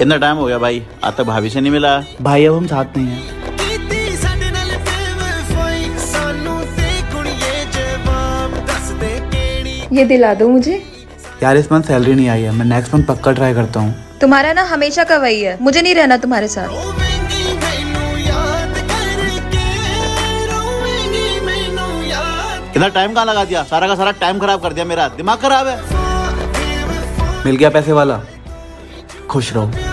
कितना टाइम हो गया भाई, आज तक भाभी से नहीं मिला। भाई अब हम साथ नहीं हैं। ये दिला दो मुझे। यार इस मंथ सैलरी नहीं आई है, मैं नेक्स्ट मंथ पक्का ट्राई करता हूँ। तुम्हारा ना हमेशा का वही है, मुझे नहीं रहना तुम्हारे साथ। इतना टाइम कहाँ लगा दिया, सारा का सारा टाइम खराब कर दिया, मेरा दिमाग खराब है। मिल गया पैसे वाला, खुश रहो।